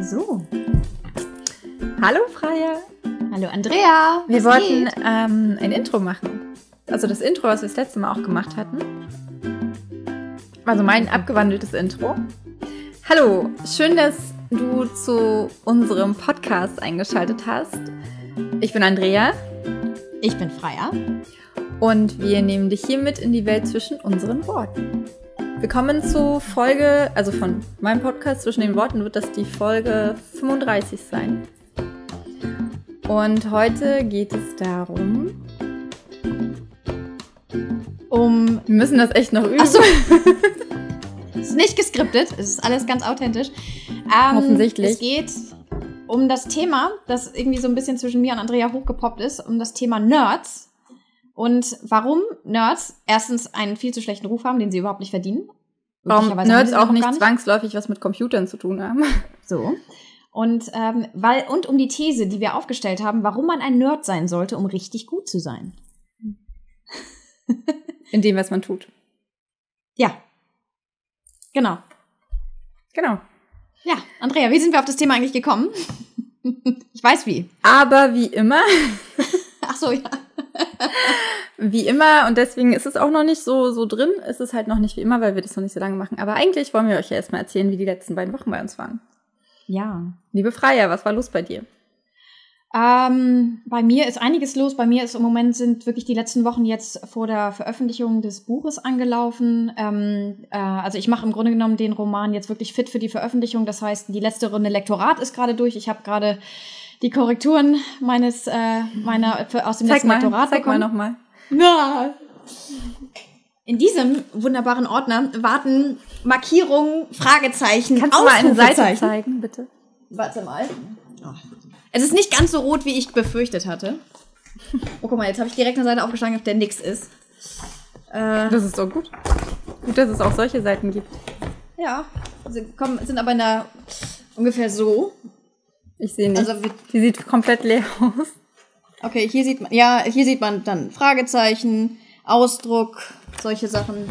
So. Hallo Freya. Hallo Andrea. Wir wollten ein Intro machen. Also das Intro, was wir das letzte Mal auch gemacht hatten. Also mein abgewandeltes Intro. Hallo, schön, dass du zu unserem Podcast eingeschaltet hast. Ich bin Andrea. Ich bin Freya. Und wir nehmen dich hier mit in die Welt zwischen unseren Worten. Wir kommen zu Folge, also von meinem Podcast zwischen den Worten wird das die Folge 35 sein. Und heute geht es darum, wir müssen das echt noch üben. Ach so. Es ist nicht geskriptet, es ist alles ganz authentisch. Offensichtlich. Es geht um das Thema, das irgendwie so ein bisschen zwischen mir und Andrea hochgepoppt ist, um das Thema Nerds. Und warum Nerds erstens einen viel zu schlechten Ruf haben, den sie überhaupt nicht verdienen. Warum Nerds auch nicht zwangsläufig was mit Computern zu tun haben. So. Und um die These, die wir aufgestellt haben, warum man ein Nerd sein sollte, um richtig gut zu sein. In dem, was man tut. Ja. Genau. Ja, Andrea, wie sind wir auf das Thema eigentlich gekommen? Ich weiß wie. Aber wie immer. Ach so, ja. Wie immer, und deswegen ist es auch noch nicht so drin. Es ist halt noch nicht wie immer, weil wir das noch nicht so lange machen. Aber eigentlich wollen wir euch ja erstmal erzählen, wie die letzten beiden Wochen bei uns waren. Ja. Liebe Freya, was war los bei dir? Bei mir ist einiges los. Bei mir ist im Moment sind wirklich die letzten Wochen jetzt vor der Veröffentlichung des Buches angelaufen. Also ich mache im Grunde genommen den Roman jetzt wirklich fit für die Veröffentlichung. Das heißt, die letzte Runde Lektorat ist gerade durch. Ich habe gerade die Korrekturen aus dem letzten Lektorat bekommen. Zeig mal nochmal. Ja. In diesem wunderbaren Ordner warten Markierungen, Fragezeichen, Kannst du mal eine Seite zeigen, bitte? Warte mal. Oh. Es ist nicht ganz so rot, wie ich befürchtet hatte. Oh, guck mal, jetzt habe ich direkt eine Seite aufgeschlagen, auf der nix ist. Das ist doch gut. Gut, dass es auch solche Seiten gibt. Ja, sind aber ungefähr so. Ich sehe nicht. Also, die sieht komplett leer aus. Okay, hier sieht man dann Fragezeichen, Ausdruck, solche Sachen.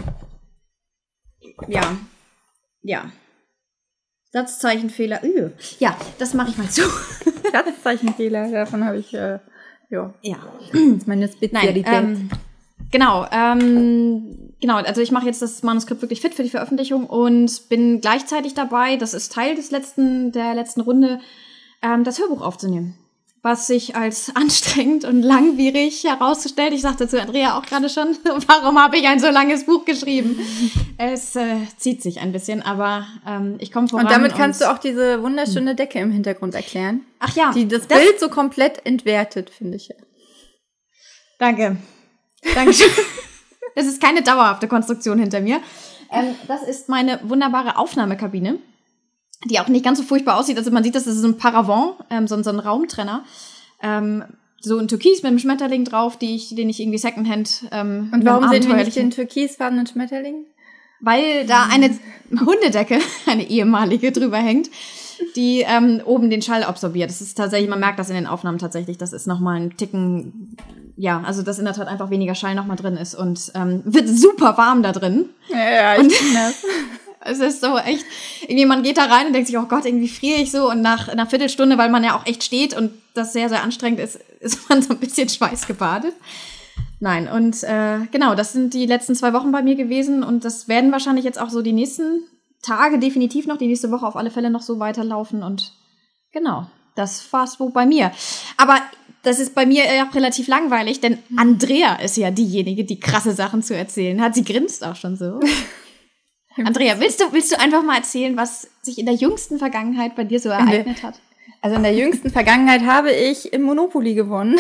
Ja. Satzzeichenfehler. Ja, das mache ich mal zu. Satzzeichenfehler, davon habe ich, ja. Ja. Das ist meine Spezialität. Genau, also ich mache jetzt das Manuskript wirklich fit für die Veröffentlichung und bin gleichzeitig dabei, das ist Teil der letzten Runde, das Hörbuch aufzunehmen. Was sich als anstrengend und langwierig herausstellt. Ich sagte zu Andrea auch gerade schon, warum habe ich ein so langes Buch geschrieben? Es zieht sich ein bisschen, aber ich komme voran. Und damit kannst du auch diese wunderschöne Decke im Hintergrund erklären. Ach ja. Die das Bild so komplett entwertet, finde ich. Danke. Dankeschön. Es ist keine dauerhafte Konstruktion hinter mir. Das ist meine wunderbare Aufnahmekabine, die auch nicht ganz so furchtbar aussieht. Also man sieht, das ist so ein Paravent, so ein Raumtrenner. So ein Türkis mit einem Schmetterling drauf, den ich irgendwie Secondhand Und warum sehen wir nicht den türkisfarbenen Schmetterling? Weil da eine Hundedecke, eine ehemalige, drüber hängt, die oben den Schall absorbiert. Das ist tatsächlich, man merkt das in den Aufnahmen tatsächlich, das ist nochmal ein Ticken, ja, also dass in der Tat einfach weniger Schall nochmal drin ist und wird super warm da drin. Ja, ich finde das. Es ist so echt, irgendwie man geht da rein und denkt sich, oh Gott, irgendwie friere ich so und nach einer Viertelstunde, weil man ja auch echt steht und das sehr, sehr anstrengend ist, ist man so ein bisschen schweißgebadet. Nein, und genau, das sind die letzten 2 Wochen bei mir gewesen und das werden wahrscheinlich jetzt auch so die nächsten Tage definitiv noch, die nächste Woche auf alle Fälle noch so weiterlaufen und genau, das war's wohl bei mir. Aber das ist bei mir ja auch relativ langweilig, denn Andrea ist ja diejenige, die krasse Sachen zu erzählen hat. Sie grinst auch schon so. Andrea, willst du einfach mal erzählen, was sich in der jüngsten Vergangenheit bei dir so ereignet hat? Also in der jüngsten Vergangenheit habe ich im Monopoly gewonnen.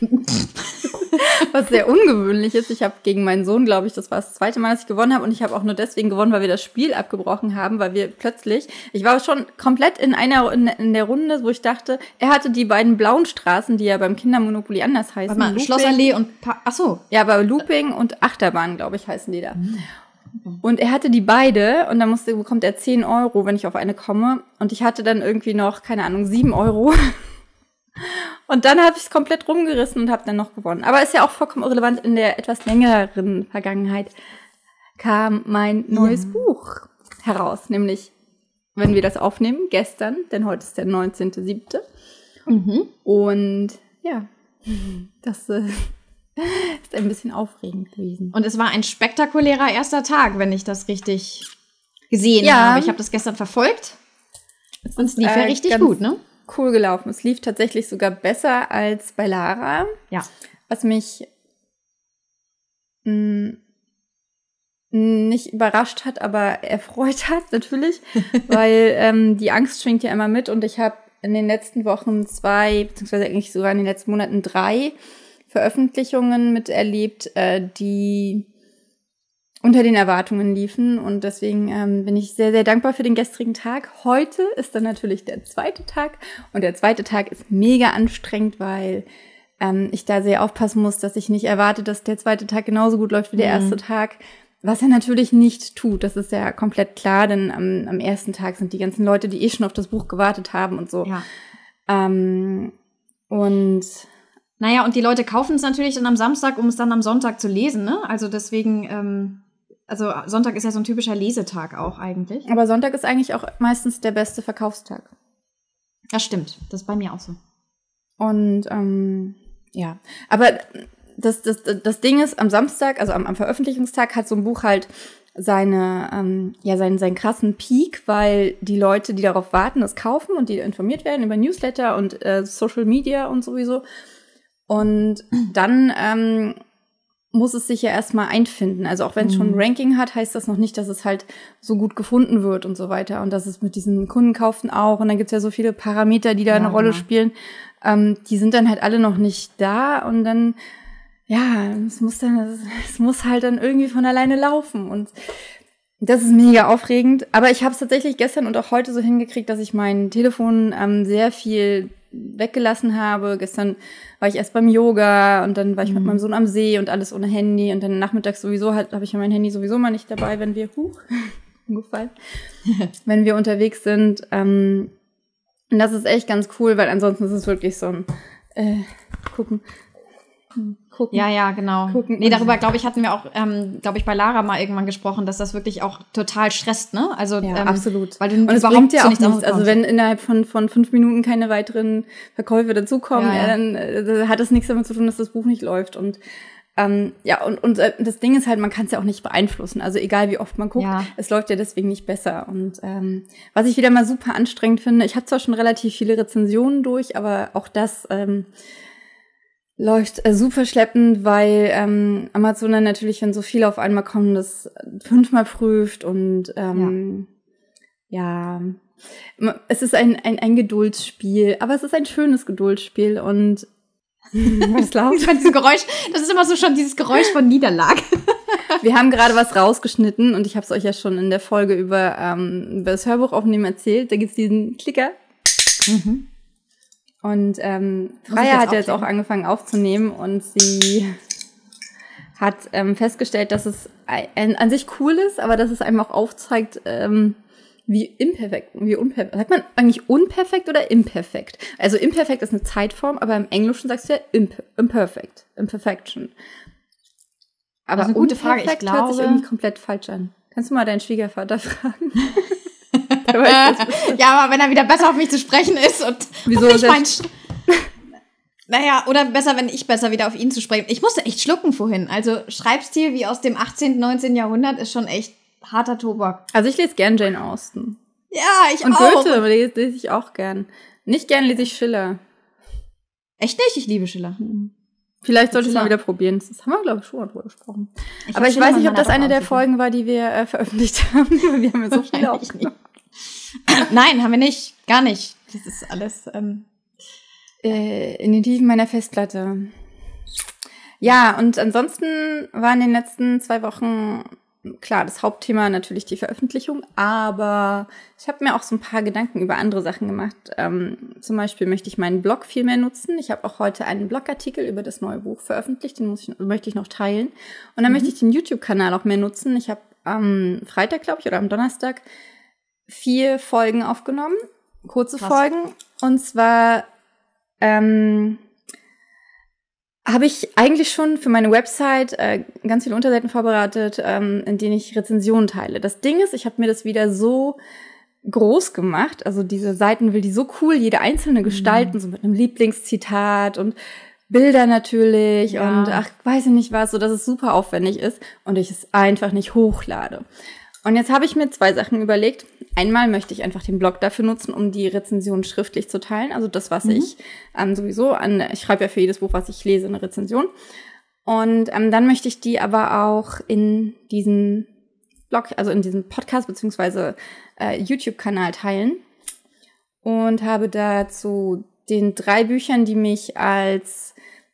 Was sehr ungewöhnlich ist. Ich habe gegen meinen Sohn, glaube ich, das war das 2. Mal, dass ich gewonnen habe. Und ich habe auch nur deswegen gewonnen, weil wir das Spiel abgebrochen haben, weil wir plötzlich, ich war schon komplett in der Runde, wo ich dachte, er hatte die beiden blauen Straßen, die ja beim Kindermonopoly anders heißen. Warte mal, Schlossallee und ach so. Ja, aber Looping und Achterbahn, glaube ich, heißen die da. Und er hatte die beide und dann bekommt er 10 €, wenn ich auf eine komme. Und ich hatte dann irgendwie noch, keine Ahnung, 7 €. Und dann habe ich es komplett rumgerissen und habe dann noch gewonnen. Aber ist ja auch vollkommen irrelevant. In der etwas längeren Vergangenheit kam mein neues Buch heraus, nämlich wenn wir das aufnehmen, gestern, denn heute ist der 19.07. Und ja, das ist ein bisschen aufregend gewesen. Und es war ein spektakulärer erster Tag, wenn ich das richtig gesehen habe. Ich habe das gestern verfolgt. Und es lief ja richtig gut, ne? Cool gelaufen. Es lief tatsächlich sogar besser als bei Lara. Ja. Was mich nicht überrascht hat, aber erfreut hat natürlich, weil die Angst schwingt ja immer mit und ich habe in den letzten Wochen 2, beziehungsweise eigentlich sogar in den letzten Monaten 3 Veröffentlichungen miterlebt, die unter den Erwartungen liefen und deswegen bin ich sehr, sehr dankbar für den gestrigen Tag. Heute ist dann natürlich der zweite Tag und der zweite Tag ist mega anstrengend, weil ich da sehr aufpassen muss, dass ich nicht erwarte, dass der zweite Tag genauso gut läuft wie der erste Tag. Was er natürlich nicht tut, das ist ja komplett klar, denn am ersten Tag sind die ganzen Leute, die schon auf das Buch gewartet haben und so. Ja. Und naja, und die Leute kaufen es natürlich dann am Samstag, um es dann am Sonntag zu lesen, ne? Also deswegen, also Sonntag ist ja so ein typischer Lesetag auch eigentlich. Aber Sonntag ist eigentlich auch meistens der beste Verkaufstag. Das stimmt, das ist bei mir auch so. Und ja, aber das Ding ist, am Samstag, also am Veröffentlichungstag, hat so ein Buch halt seinen krassen Peak, weil die Leute, die darauf warten, es kaufen und die informiert werden über Newsletter und Social Media und sowieso. Und dann muss es sich ja erstmal einfinden. Also auch wenn es schon ein Ranking hat, heißt das noch nicht, dass es halt so gut gefunden wird und so weiter. Und das ist mit diesen Kundenkauften auch. Und dann gibt's ja so viele Parameter, die da eine Rolle spielen. Die sind dann halt alle noch nicht da. Und dann, ja, es muss halt dann irgendwie von alleine laufen. Und das ist mega aufregend. Aber ich habe es tatsächlich gestern und auch heute so hingekriegt, dass ich mein Telefon sehr viel weggelassen habe. Gestern war ich erst beim Yoga und dann war ich mit meinem Sohn am See und alles ohne Handy. Und dann nachmittags sowieso habe ich ja mein Handy sowieso mal nicht dabei, wenn wir umgefallen, wenn wir unterwegs sind. Und das ist echt ganz cool, weil ansonsten ist es wirklich so ein Gucken. Ja, genau. Nee, darüber, glaube ich, hatten wir auch, bei Lara mal irgendwann gesprochen, dass das wirklich auch total stresst, ne? Also, ja, absolut. Weil du und es bringt ja auch nichts. Also, wenn innerhalb von 5 Minuten keine weiteren Verkäufe dazukommen, dann hat das nichts damit zu tun, dass das Buch nicht läuft. Und das Ding ist halt, man kann es ja auch nicht beeinflussen. Also, egal wie oft man guckt, es läuft ja deswegen nicht besser. Und was ich wieder mal super anstrengend finde, ich habe zwar schon relativ viele Rezensionen durch, aber auch das läuft super schleppend, weil Amazon dann natürlich, wenn so viele auf einmal kommen, das 5-mal prüft und es ist ein Geduldsspiel, aber es ist ein schönes Geduldsspiel und was laut? Dieses Geräusch, das ist immer so schon dieses Geräusch von Niederlage. Wir haben gerade was rausgeschnitten und ich habe es euch ja schon in der Folge über das Hörbuch aufnehmen erzählt. Da gibt's diesen Klicker. Und Freya hat jetzt auch angefangen aufzunehmen und sie hat festgestellt, dass es an sich cool ist, aber dass es einem auch aufzeigt, wie unperfekt. Sagt man eigentlich unperfekt oder imperfekt? Also imperfekt ist eine Zeitform, aber im Englischen sagst du ja imperfection. Aber also eine gute Frage, ich glaube, hört sich irgendwie komplett falsch an. Kannst du mal deinen Schwiegervater fragen? Ja, aber wenn er wieder besser auf mich zu sprechen ist und wieso naja, oder besser, wenn ich besser wieder auf ihn zu sprechen. Ich musste echt schlucken vorhin. Also Schreibstil wie aus dem 18., 19. Jahrhundert ist schon echt harter Tobak. Also ich lese gern Jane Austen. Ja, ich und auch. Und Goethe lese ich auch gern. Nicht gern lese ich Schiller. Echt nicht? Ich liebe Schiller. Vielleicht sollte ich es mal wieder probieren. Das haben wir, glaube ich, schon mal drüber gesprochen. Aber ich weiß nicht, ob das eine der Folgen war, die wir veröffentlicht haben. Wir haben ja so viele aufgenommen. Nein, haben wir nicht. Gar nicht. Das ist alles in den Tiefen meiner Festplatte. Ja, und ansonsten war in den letzten 2 Wochen, klar, das Hauptthema natürlich die Veröffentlichung, aber ich habe mir auch so ein paar Gedanken über andere Sachen gemacht. Zum Beispiel möchte ich meinen Blog viel mehr nutzen. Ich habe auch heute einen Blogartikel über das neue Buch veröffentlicht, den möchte ich noch teilen. Und dann möchte ich den YouTube-Kanal auch mehr nutzen. Ich habe am Freitag, glaube ich, oder am Donnerstag 4 Folgen aufgenommen, kurze Folgen. Und zwar habe ich eigentlich schon für meine Website ganz viele Unterseiten vorbereitet, in denen ich Rezensionen teile. Das Ding ist, ich habe mir das wieder so groß gemacht. Also diese Seiten will die so cool, jede einzelne gestalten, so mit einem Lieblingszitat und Bilder natürlich und weiß ich nicht was, so dass es super aufwendig ist und ich es einfach nicht hochlade. Und jetzt habe ich mir 2 Sachen überlegt. Einmal möchte ich einfach den Blog dafür nutzen, um die Rezension schriftlich zu teilen. Also das, was ich ich schreibe ja für jedes Buch, was ich lese, eine Rezension. Und dann möchte ich die aber auch in diesen Blog, also in diesem Podcast beziehungsweise YouTube-Kanal teilen. Und habe dazu den 3 Büchern, die mich als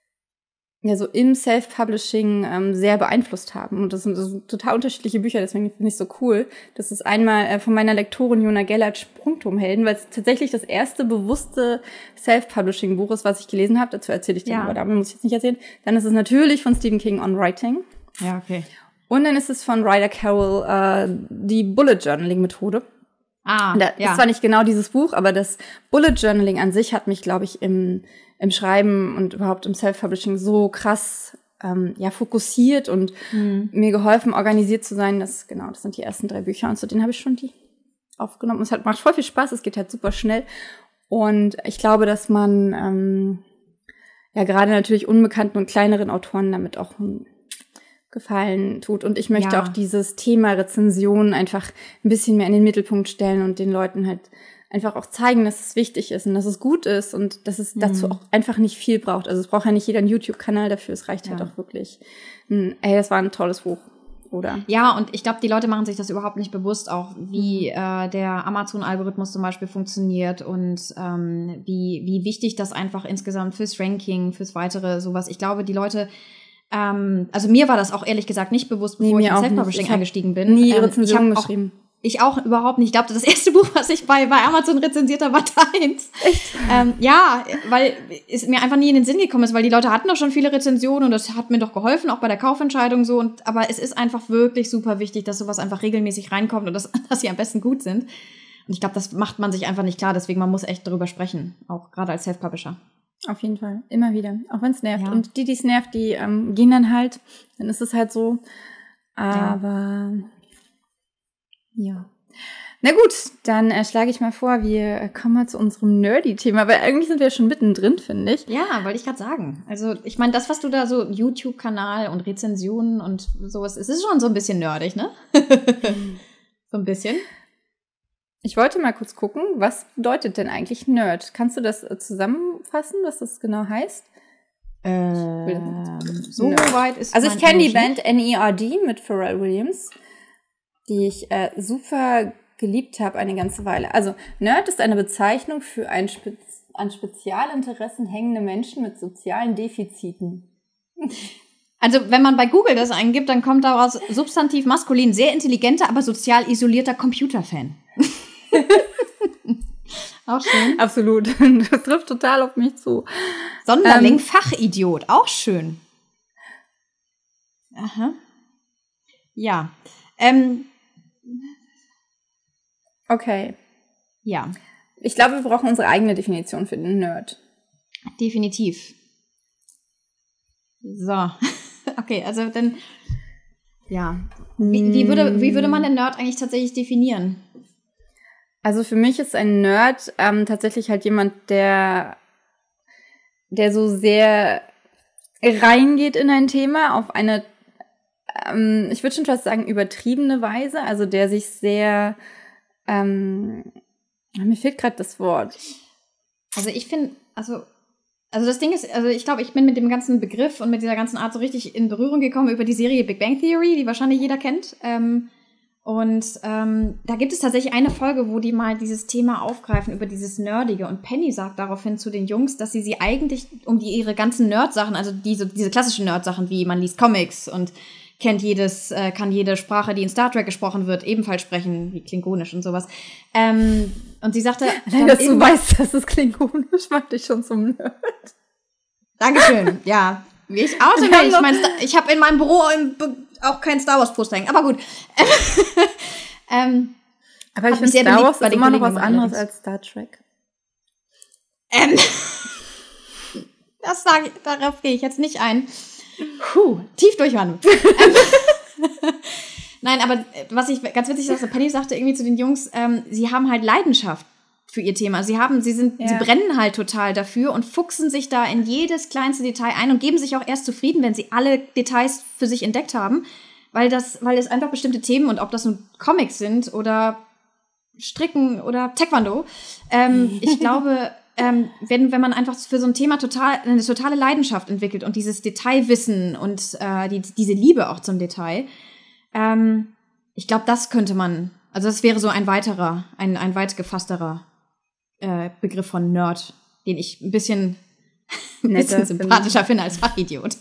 so im Self-Publishing sehr beeinflusst haben. Und das sind total unterschiedliche Bücher, deswegen finde ich es so cool. Das ist einmal von meiner Lektorin Jona Gellert Sprungturmhelden, weil es tatsächlich das erste bewusste Self-Publishing-Buch ist, was ich gelesen habe. Dazu erzähle ich dir, aber damit muss ich jetzt nicht erzählen. Dann ist es natürlich von Stephen King On Writing. Ja, okay. Und dann ist es von Ryder Carroll die Bullet Journaling-Methode. Das ist zwar nicht genau dieses Buch, aber das Bullet Journaling an sich hat mich, glaube ich, im Schreiben und überhaupt im Self-Publishing so krass fokussiert und mir geholfen, organisiert zu sein. Das sind die ersten 3 Bücher und zu denen habe ich schon die aufgenommen. Es macht voll viel Spaß, es geht halt super schnell. Und ich glaube, dass man gerade natürlich unbekannten und kleineren Autoren damit auch Gefallen tut. Und ich möchte auch dieses Thema Rezensionen einfach ein bisschen mehr in den Mittelpunkt stellen und den Leuten halt einfach auch zeigen, dass es wichtig ist und dass es gut ist und dass es dazu auch einfach nicht viel braucht. Also es braucht ja nicht jeder einen YouTube-Kanal dafür, es reicht halt auch wirklich. Das war ein tolles Buch, oder? Ja, und ich glaube, die Leute machen sich das überhaupt nicht bewusst, auch wie der Amazon-Algorithmus zum Beispiel funktioniert und wie wichtig das einfach insgesamt fürs Ranking, fürs weitere sowas. Ich glaube, die Leute also mir war das auch ehrlich gesagt nicht bewusst, bevor ich in Self-Publishing eingestiegen bin. Nie Rezensionen geschrieben. Ich auch überhaupt nicht. Ich glaube, das erste Buch, was ich bei Amazon rezensiert habe, war deins. Echt? Weil es mir einfach nie in den Sinn gekommen ist, weil die Leute hatten doch schon viele Rezensionen und das hat mir doch geholfen, auch bei der Kaufentscheidung so. Aber es ist einfach wirklich super wichtig, dass sowas einfach regelmäßig reinkommt und dass sie am besten gut sind. Und ich glaube, das macht man sich einfach nicht klar. Deswegen, man muss echt darüber sprechen, auch gerade als Self-Publisher. Auf jeden Fall, immer wieder, auch wenn es nervt. Ja. Und die es nervt, die gehen dann halt, dann ist es halt so. Aber ja. Na gut, dann schlage ich mal vor, wir kommen mal zu unserem Nerdy-Thema, weil eigentlich sind wir schon mittendrin, finde ich. Ja, wollte ich gerade sagen. Also ich meine, das, was du da so YouTube-Kanal und Rezensionen und sowas, es ist schon so ein bisschen nerdig, ne? So ein bisschen. Ich wollte mal kurz gucken, was bedeutet denn eigentlich Nerd? Kannst du das zusammenfassen, was das genau heißt? So weit ist also ich kenne die Band N.E.R.D. mit Pharrell Williams, die ich super geliebt habe eine ganze Weile. Also Nerd ist eine Bezeichnung für an Spezialinteressen hängende Menschen mit sozialen Defiziten. Also wenn man bei Google das eingibt, dann kommt daraus Substantiv maskulin, sehr intelligenter, aber sozial isolierter Computerfan. Auch schön. Absolut. Das trifft total auf mich zu. Sonderling, Fachidiot. Auch schön. Aha. Ja. Okay. Ja. Ich glaube, wir brauchen unsere eigene Definition für den Nerd. Definitiv. So. Okay, also dann, ja. Wie würde man den Nerd eigentlich tatsächlich definieren? Also für mich ist ein Nerd tatsächlich halt jemand, der so sehr reingeht in ein Thema auf eine, ich würde schon fast sagen, übertriebene Weise. Also der sich sehr, mir fehlt gerade das Wort. Also ich finde, also das Ding ist, also ich glaube, ich bin mit dem ganzen Begriff und mit dieser ganzen Art so richtig in Berührung gekommen über die Serie Big Bang Theory, die wahrscheinlich jeder kennt. Da gibt es tatsächlich eine Folge, wo die mal dieses Thema aufgreifen über dieses Nerdige. Und Penny sagt daraufhin zu den Jungs, dass sie eigentlich ihre ganzen Nerd-Sachen, also diese klassischen Nerd-Sachen, wie man liest Comics und kann jede Sprache, die in Star Trek gesprochen wird, ebenfalls sprechen, wie Klingonisch und sowas. Und sie sagte... Allein, dass du weißt, dass es Klingonisch macht dich schon zum Nerd. Dankeschön, ja. Ich auch so nicht. Ich habe in meinem Büro auch kein Star Wars Poster hängen. Aber gut. Aber ich finde, Star Wars ist immer noch was anderes als Star Trek. Darauf gehe ich jetzt nicht ein. Tief durchwandern. Nein, aber was ich ganz witzig sagte, Penny sagte irgendwie zu den Jungs, sie haben halt Leidenschaft für ihr Thema. Sie brennen halt total dafür und fuchsen sich da in jedes kleinste Detail ein und geben sich auch erst zufrieden, wenn sie alle Details für sich entdeckt haben, weil es einfach bestimmte Themen, und ob das nun Comics sind oder Stricken oder Taekwondo, ich glaube, wenn man einfach für so ein Thema eine totale Leidenschaft entwickelt und dieses Detailwissen und diese Liebe auch zum Detail, ich glaube, das könnte man, also das wäre so ein weit gefassterer Begriff von Nerd, den ich ein bisschen sympathischer finde als Fachidiot.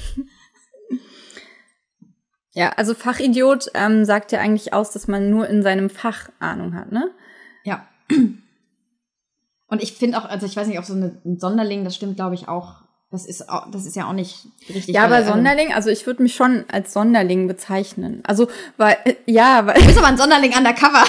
Ja, also Fachidiot sagt ja eigentlich aus, dass man nur in seinem Fach Ahnung hat, ne? Ja. Und ich finde auch, also ich weiß nicht, ob so ein Sonderling, das stimmt, glaube ich, auch. Das ist ja auch nicht richtig. Ja, aber Sonderling, also ich würde mich schon als Sonderling bezeichnen. Also, weil. Du bist aber ein Sonderling undercover.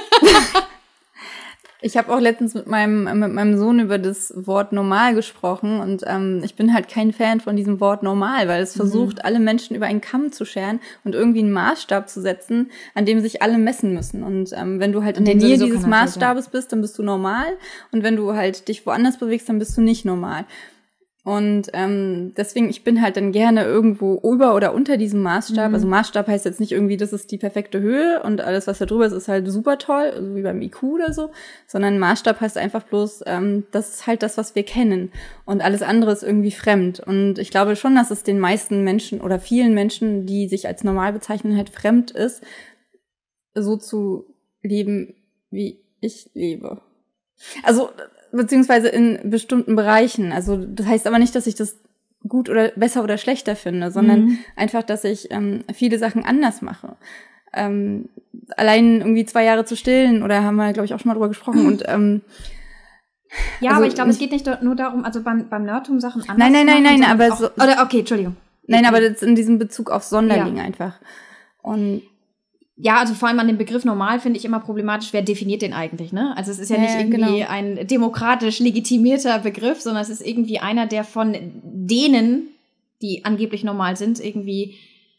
Ich habe auch letztens mit meinem Sohn über das Wort normal gesprochen und ich bin halt kein Fan von diesem Wort normal, weil es versucht, alle Menschen über einen Kamm zu scheren und irgendwie einen Maßstab zu setzen, an dem sich alle messen müssen. Und wenn du halt in der Nähe dieses Maßstabes bist, dann bist du normal, und wenn du halt dich woanders bewegst, dann bist du nicht normal. Und deswegen, ich bin halt dann gerne irgendwo über oder unter diesem Maßstab. Also Maßstab heißt jetzt nicht irgendwie, das ist die perfekte Höhe und alles, was da drüber ist halt super toll, also wie beim IQ oder so. Sondern Maßstab heißt einfach bloß, das ist halt das, was wir kennen. Und alles andere ist irgendwie fremd. Und ich glaube schon, dass es den meisten Menschen oder vielen Menschen, die sich als normal bezeichnen, halt fremd ist, so zu leben, wie ich lebe. Also beziehungsweise in bestimmten Bereichen. Also das heißt aber nicht, dass ich das gut oder besser oder schlechter finde, sondern einfach, dass ich viele Sachen anders mache. Allein irgendwie 2 Jahre zu stillen, oder haben wir, glaube ich, auch schon mal drüber gesprochen. Und ja, also, aber ich glaube, es geht nicht nur darum, also beim Nerdtum Sachen anders Nein, aber auch, oder okay, Entschuldigung. Nein, aber das in diesem Bezug auf Sonderling einfach. Und ja, also vor allem an dem Begriff normal finde ich immer problematisch, wer definiert den eigentlich, ne? Also es ist ja nicht irgendwie ein demokratisch legitimierter Begriff, sondern es ist irgendwie einer, der von denen, die angeblich normal sind, irgendwie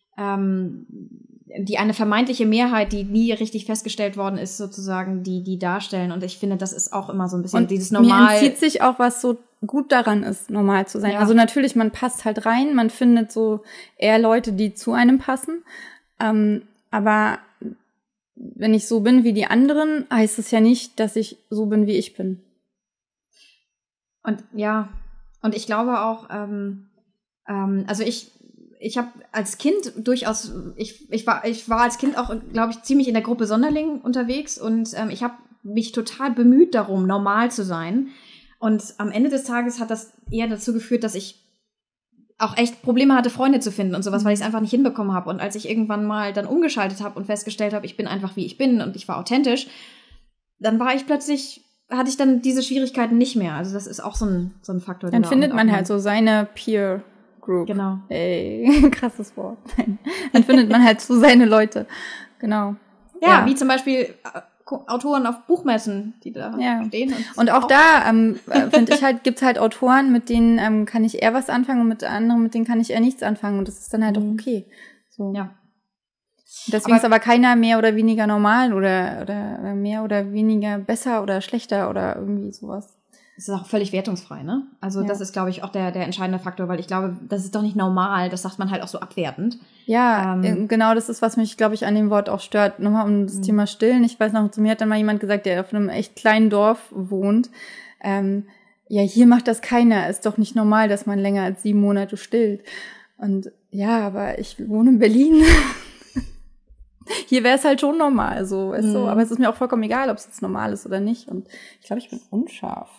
die eine vermeintliche Mehrheit, die nie richtig festgestellt worden ist, sozusagen, die darstellen. Und ich finde, das ist auch immer so ein bisschen dieses Normal. Mir entzieht sich auch, was so gut daran ist, normal zu sein. Ja. Also natürlich, man passt halt rein, man findet so eher Leute, die zu einem passen. Aber wenn ich so bin wie die anderen, heißt es ja nicht, dass ich so bin, wie ich bin. Und ja, und ich glaube auch, also ich habe als Kind durchaus, ich war als Kind auch, glaube ich, ziemlich in der Gruppe Sonderling unterwegs, und ich habe mich total bemüht darum, normal zu sein. Und am Ende des Tages hat das eher dazu geführt, dass ich auch echt Probleme hatte, Freunde zu finden und sowas, weil ich es einfach nicht hinbekommen habe. Und als ich irgendwann mal dann umgeschaltet habe und festgestellt habe, ich bin einfach, wie ich bin, und ich war authentisch, dann hatte ich dann diese Schwierigkeiten nicht mehr. Also das ist auch so ein Faktor. Dann findet man halt so seine Peer Group. Genau. Ey, krasses Wort. Dann findet man halt so seine Leute. Genau. Ja, wie zum Beispiel Autoren auf Buchmessen, die da stehen. Und auch da, finde ich halt, gibt's halt Autoren, mit denen kann ich eher was anfangen, und mit anderen, mit denen kann ich eher nichts anfangen. Und das ist dann halt auch okay. So. Ja. Deswegen ist aber keiner mehr oder weniger normal oder mehr oder weniger besser oder schlechter oder irgendwie sowas. Es ist auch völlig wertungsfrei, ne? Also das ist, glaube ich, auch der entscheidende Faktor, weil ich glaube, das ist doch nicht normal, das sagt man halt auch so abwertend. Ja, genau, das ist, was mich, glaube ich, an dem Wort auch stört. Nochmal um das Thema Stillen. Ich weiß noch, zu mir hat dann mal jemand gesagt, der auf einem echt kleinen Dorf wohnt. Ja, hier macht das keiner. Ist doch nicht normal, dass man länger als 7 Monate stillt. Und ja, aber ich wohne in Berlin. Hier wäre es halt schon normal, so, weißt du? Aber es ist mir auch vollkommen egal, ob es jetzt normal ist oder nicht. Und ich glaube, ich bin unscharf.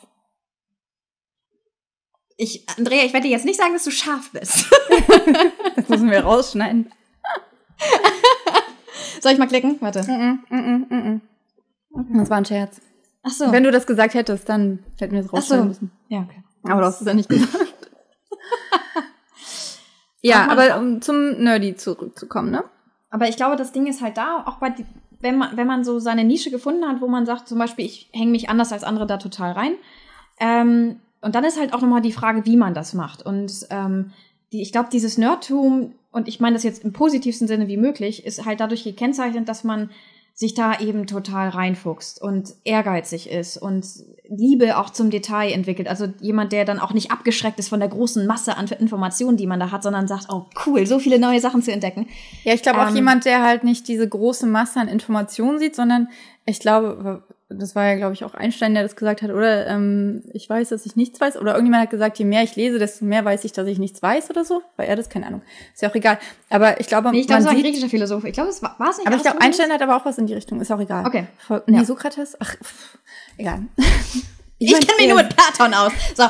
Andrea, ich werde dir jetzt nicht sagen, dass du scharf bist. Das müssen wir rausschneiden. Soll ich mal klicken? Warte. Okay. Das war ein Scherz. Ach so. Wenn du das gesagt hättest, dann hätten wir es rausschneiden müssen. Ja, okay. Aber du hast es ja nicht gesagt. Ja, aber um zum Nerdy zurückzukommen, ne? Aber ich glaube, das Ding ist halt da, auch wenn man so seine Nische gefunden hat, wo man sagt, zum Beispiel, ich hänge mich anders als andere da total rein. Und dann ist halt auch nochmal die Frage, wie man das macht. Und ich glaube, dieses Nerdtum und ich meine das jetzt im positivsten Sinne wie möglich, ist halt dadurch gekennzeichnet, dass man sich da eben total reinfuchst und ehrgeizig ist und Liebe auch zum Detail entwickelt. Also jemand, der dann auch nicht abgeschreckt ist von der großen Masse an Informationen, die man da hat, sondern sagt, oh cool, so viele neue Sachen zu entdecken. Ja, ich glaube auch jemand, der halt nicht diese große Masse an Informationen sieht, sondern ich glaube, das war ja, glaube ich, auch Einstein, der das gesagt hat, oder ich weiß, dass ich nichts weiß, oder irgendjemand hat gesagt, je mehr ich lese, desto mehr weiß ich, dass ich nichts weiß oder so. War er das? Keine Ahnung. Ist ja auch egal. Aber ich glaube, ich glaube, es war ein griechischer Philosoph. Ich glaube, es war es nicht. Aber ich glaube, Einstein hat aber auch was in die Richtung. Ist auch egal. Okay. Nee, Sokrates? Ach, egal. Ich kenne mich nur mit Platon aus. So.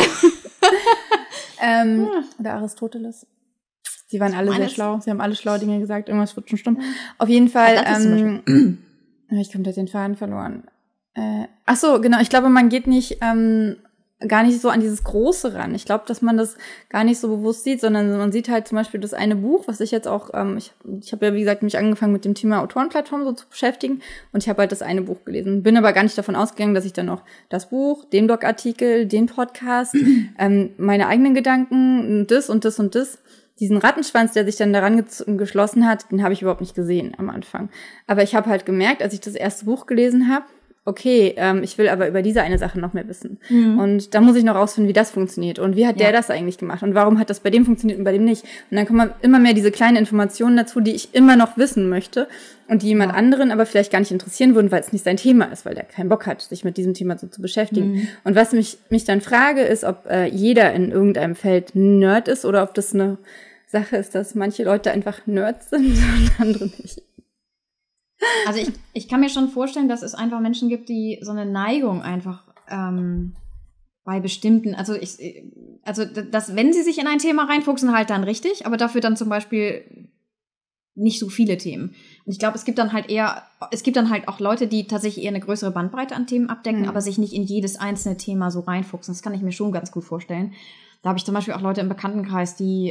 Oder Aristoteles. Sie waren alle sehr schlau. Sie haben alle schlaue Dinge gesagt. Irgendwas wird schon stimmen. Auf jeden Fall, ich habe den Faden verloren. Ach so, genau. Ich glaube, man geht nicht gar nicht so an dieses Große ran. Ich glaube, dass man das gar nicht so bewusst sieht, sondern man sieht halt zum Beispiel das eine Buch, was ich jetzt auch, ich habe ja, wie gesagt, mich angefangen mit dem Thema Autorenplattform so zu beschäftigen und ich habe halt das eine Buch gelesen. Bin aber gar nicht davon ausgegangen, dass ich dann noch das Buch, den Blogartikel, den Podcast, meine eigenen Gedanken, das und das und das, diesen Rattenschwanz, der sich dann daran geschlossen hat, den habe ich überhaupt nicht gesehen am Anfang. Aber ich habe halt gemerkt, als ich das erste Buch gelesen habe, okay, ich will aber über diese eine Sache noch mehr wissen. Mhm. Und da muss ich noch rausfinden, wie das funktioniert. Und wie hat der das eigentlich gemacht? Und warum hat das bei dem funktioniert und bei dem nicht? Und dann kommen immer mehr diese kleinen Informationen dazu, die ich immer noch wissen möchte und die jemand anderen aber vielleicht gar nicht interessieren würden, weil es nicht sein Thema ist, weil der keinen Bock hat, sich mit diesem Thema so zu beschäftigen. Mhm. Und was mich dann frage, ist, ob jeder in irgendeinem Feld Nerd ist oder ob das eine Sache ist, dass manche Leute einfach Nerds sind und andere nicht. Also ich kann mir schon vorstellen, dass es einfach Menschen gibt, die so eine Neigung einfach bei bestimmten, also dass wenn sie sich in ein Thema reinfuchsen, halt dann richtig, aber dafür dann zum Beispiel nicht so viele Themen. Und ich glaube, es gibt dann halt auch Leute, die tatsächlich eher eine größere Bandbreite an Themen abdecken, aber sich nicht in jedes einzelne Thema so reinfuchsen. Das kann ich mir schon ganz gut vorstellen. Da habe ich zum Beispiel auch Leute im Bekanntenkreis, die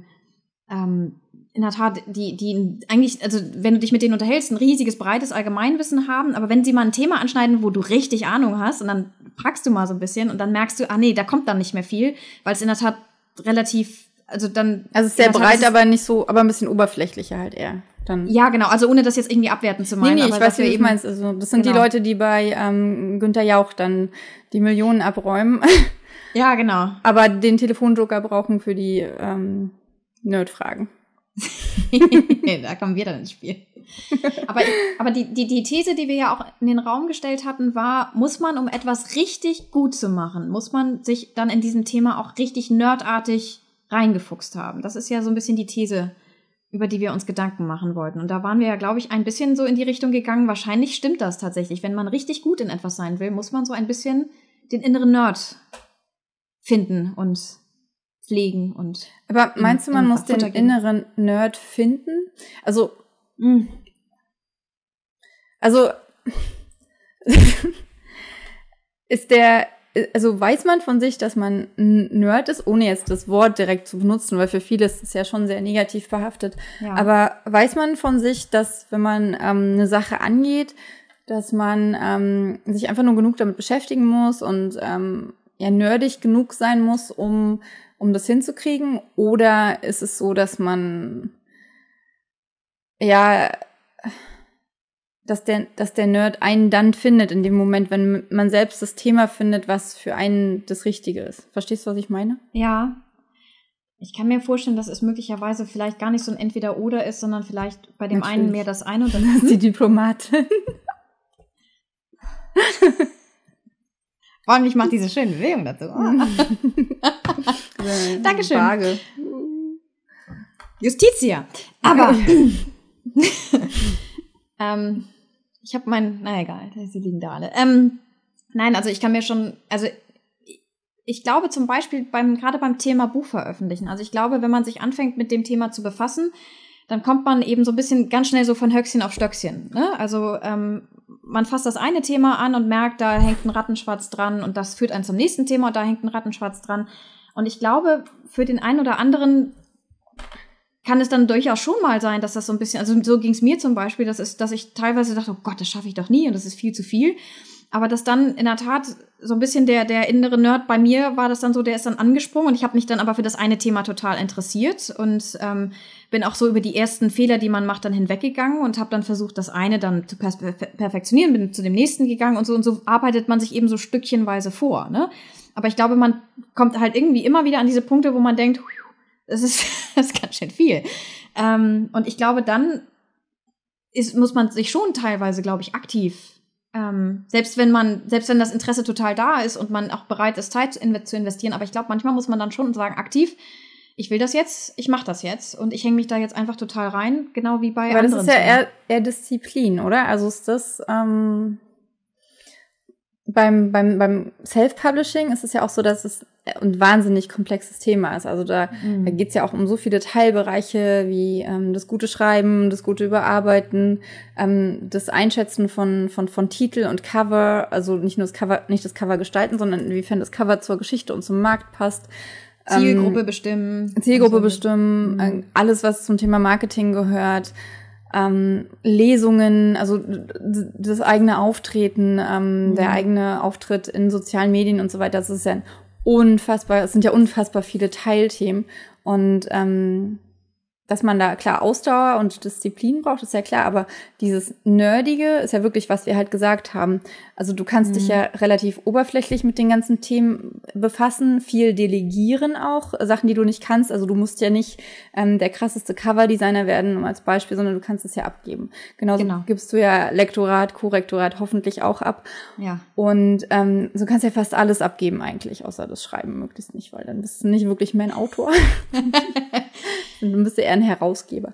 in der Tat, die eigentlich, also wenn du dich mit denen unterhältst, ein riesiges, breites Allgemeinwissen haben, aber wenn sie mal ein Thema anschneiden, wo du richtig Ahnung hast und dann fragst du mal so ein bisschen und dann merkst du, nee, da kommt dann nicht mehr viel, weil es in der Tat relativ, also es ist sehr breit, aber nicht so, aber ein bisschen oberflächlicher halt eher. Dann. Ja, genau, also ohne das jetzt irgendwie abwerten zu meinen. Nee, ich weiß, wie du meinst. Also das sind die Leute, die bei Günther Jauch dann die Millionen abräumen. Ja, genau. Aber den Telefonjoker brauchen für die Nerdfragen. Da kommen wir dann ins Spiel. Aber die These, die wir ja auch in den Raum gestellt hatten, war, muss man, um etwas richtig gut zu machen, muss man sich dann in diesem Thema auch richtig nerdartig reingefuchst haben. Das ist ja so ein bisschen die These, über die wir uns Gedanken machen wollten. Und da waren wir ja, glaube ich, ein bisschen so in die Richtung gegangen, wahrscheinlich stimmt das tatsächlich. Wenn man richtig gut in etwas sein will, muss man so ein bisschen den inneren Nerd finden und pflegen und. Aber meinst du, man muss den inneren Nerd finden? Also weiß man von sich, dass man ein Nerd ist, ohne jetzt das Wort direkt zu benutzen, weil für viele ist es ja schon sehr negativ behaftet. Ja. Aber weiß man von sich, dass wenn man eine Sache angeht, dass man sich einfach nur genug damit beschäftigen muss und nerdig genug sein muss, um das hinzukriegen? Oder ist es so, dass man dass der Nerd einen dann findet in dem Moment, wenn man selbst das Thema findet, was für einen das Richtige ist? Verstehst du, was ich meine? Ja. Ich kann mir vorstellen, dass es möglicherweise vielleicht gar nicht so ein Entweder-Oder ist, sondern vielleicht bei dem einen mehr das eine und das ist die Diplomatin. Vor allem, ich mache diese schöne Bewegung dazu. Dankeschön. Frage. Justitia. Aber ich habe naja, egal, sie liegen da alle. Nein, also ich kann mir schon, also ich glaube zum Beispiel gerade beim Thema Buch veröffentlichen, also ich glaube, wenn man sich anfängt mit dem Thema zu befassen, dann kommt man eben so ein bisschen ganz schnell so von Höchstchen auf Stöckchen. Ne? Also man fasst das eine Thema an und merkt, da hängt ein Rattenschwanz dran und das führt einen zum nächsten Thema und da hängt ein Rattenschwanz dran. Und ich glaube, für den einen oder anderen kann es dann durchaus schon mal sein, dass das so ein bisschen, also so ging es mir zum Beispiel, dass ich teilweise dachte, oh Gott, das schaffe ich doch nie und das ist viel zu viel. Aber das dann in der Tat so ein bisschen der innere Nerd bei mir war das dann so, der ist dann angesprungen und ich habe mich dann aber für das eine Thema total interessiert und bin auch so über die ersten Fehler, die man macht, dann hinweggegangen und habe dann versucht, das eine dann zu perfektionieren, bin zu dem nächsten gegangen und so arbeitet man sich eben so stückchenweise vor, ne? Aber ich glaube, man kommt halt irgendwie immer wieder an diese Punkte, wo man denkt, das ist ganz schön viel. Und ich glaube, dann muss man sich schon teilweise, glaube ich, aktiv selbst wenn das Interesse total da ist und man auch bereit ist, Zeit zu investieren, aber ich glaube, manchmal muss man dann schon sagen, aktiv, ich will das jetzt, ich mache das jetzt und ich hänge mich da jetzt einfach total rein, genau wie bei anderen. Aber das ist ja eher Disziplin, oder? Also ist das beim Self-Publishing ist es ja auch so, dass es ein wahnsinnig komplexes Thema ist. Also da geht es ja auch um so viele Teilbereiche wie das gute Schreiben, das gute Überarbeiten, das Einschätzen von Titel und Cover, also nicht das Cover gestalten, sondern inwiefern das Cover zur Geschichte und zum Markt passt. Zielgruppe bestimmen, alles, was zum Thema Marketing gehört. Lesungen, also das eigene Auftreten, der eigene Auftritt in sozialen Medien und so weiter, es sind ja unfassbar viele Teilthemen und dass man da klar Ausdauer und Disziplin braucht, ist ja klar, aber dieses Nerdige ist ja wirklich, was wir halt gesagt haben. Also du kannst dich ja relativ oberflächlich mit den ganzen Themen befassen, viel delegieren auch, Sachen, die du nicht kannst. Also du musst ja nicht der krasseste Coverdesigner werden, als Beispiel, sondern du kannst es ja abgeben. Genauso gibst du ja Lektorat, Korrektorat hoffentlich auch ab. Ja. Und so kannst du ja fast alles abgeben eigentlich, außer das Schreiben möglichst nicht, weil dann bist du nicht wirklich mehr ein Autor. Dann bist du eher ein Herausgeber.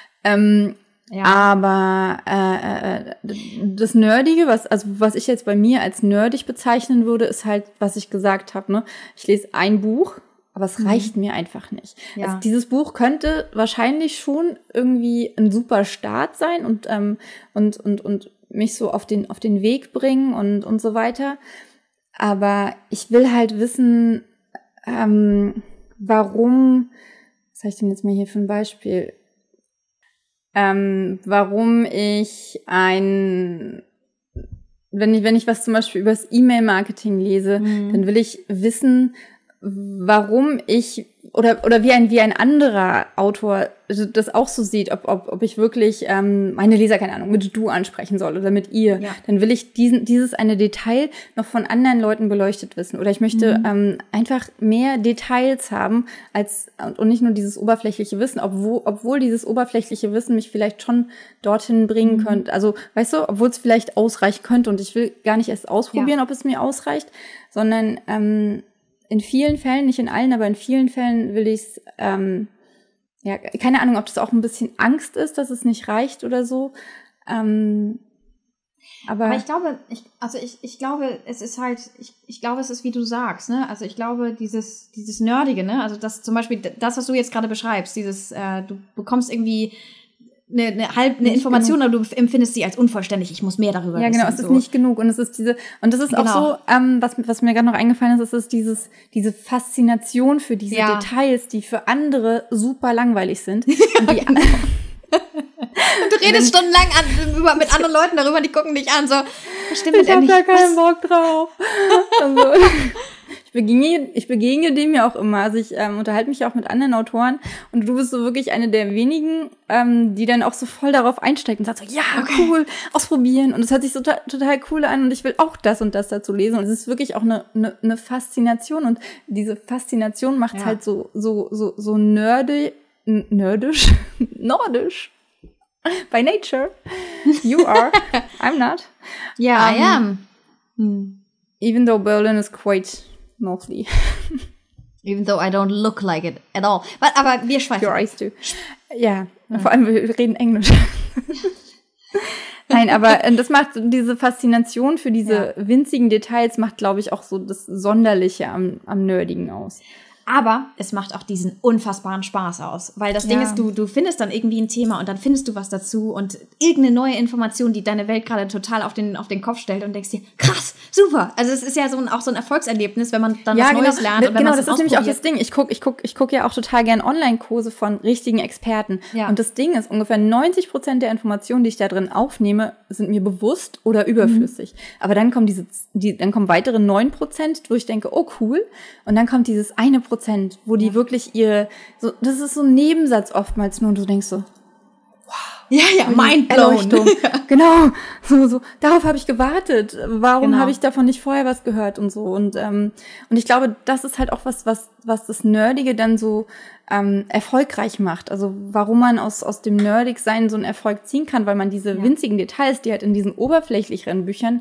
Aber das Nerdige, was ich jetzt bei mir als nerdig bezeichnen würde, ist halt, was ich gesagt habe, ne? Ich lese ein Buch, aber es reicht mir einfach nicht. Ja. Also dieses Buch könnte wahrscheinlich schon irgendwie ein super Start sein und mich so auf den Weg bringen und so weiter. Aber ich will halt wissen, warum, was habe ich denn jetzt mal hier für ein Beispiel? Warum ich wenn ich was zum Beispiel über das E-Mail-Marketing lese, dann will ich wissen, warum ich oder wie ein anderer Autor das auch so sieht, ob ich wirklich meine Leser, keine Ahnung, mit du ansprechen soll oder mit ihr. Ja. Dann will ich dieses eine Detail noch von anderen Leuten beleuchtet wissen. Oder ich möchte einfach mehr Details haben und nicht nur dieses oberflächliche Wissen, obwohl dieses oberflächliche Wissen mich vielleicht schon dorthin bringen könnte. Also, weißt du, obwohl es vielleicht ausreichen könnte und ich will gar nicht erst ausprobieren, ob es mir ausreicht, sondern in vielen Fällen, nicht in allen, aber in vielen Fällen will ich es, keine Ahnung, ob das auch ein bisschen Angst ist, dass es nicht reicht oder so. Aber ich glaube, ich glaube, es ist halt, ich glaube, es ist, wie du sagst, ne? Also ich glaube, dieses Nerdige, ne? Also das zum Beispiel, das, was du jetzt gerade beschreibst, du bekommst irgendwie eine Information, aber du empfindest sie als unvollständig. Ich muss mehr darüber wissen. Ja, genau, es ist nicht genug. Und das ist auch so, was mir gerade noch eingefallen ist, ist diese Faszination für diese Details, die für andere super langweilig sind. Und die und du redest stundenlang mit anderen Leuten darüber, die gucken dich an, so, bestimmt ich hab da keinen Bock drauf. Also, ich begegne dem ja auch immer. Also ich unterhalte mich auch mit anderen Autoren und du bist so wirklich eine der wenigen, die dann auch so voll darauf einsteigt und sagt so, ja, cool, ausprobieren. Und es hört sich so total cool an und ich will auch das und das dazu lesen. Und es ist wirklich auch eine Faszination und diese Faszination macht es halt so nordisch. By nature. You are. I'm not. Yeah, I am. Even though Berlin is quite northy. Even though I don't look like it at all. Aber wir schweifen. Your eyes do. Ja, vor allem wir reden Englisch. Nein, aber das macht diese Faszination für diese winzigen Details, macht, glaube ich, auch so das Sonderliche am Nerdigen aus. Aber es macht auch diesen unfassbaren Spaß aus. Weil das Ding ist, du findest dann irgendwie ein Thema und dann findest du was dazu und irgendeine neue Information, die deine Welt gerade total auf den Kopf stellt und denkst dir, krass, super. Also es ist ja auch so ein Erfolgserlebnis, wenn man dann was Neues lernt. Und wenn das ist nämlich auch das Ding. Ich guck ja auch total gern Online-Kurse von richtigen Experten. Ja. Und das Ding ist, ungefähr 90% der Informationen, die ich da drin aufnehme, sind mir bewusst oder überflüssig. Aber dann kommen dann kommen weitere 9%, wo ich denke, oh cool. Und dann kommt dieses 1%, wo die wirklich das ist so ein Nebensatz oftmals nur und du denkst so, wow. Ja, mindblown. Genau, so, darauf habe ich gewartet. Warum habe ich davon nicht vorher was gehört und so. Und ich glaube, das ist halt auch was das Nerdige dann so erfolgreich macht. Also warum man aus dem Nerdig-Sein so einen Erfolg ziehen kann, weil man diese winzigen Details, die halt in diesen oberflächlicheren Büchern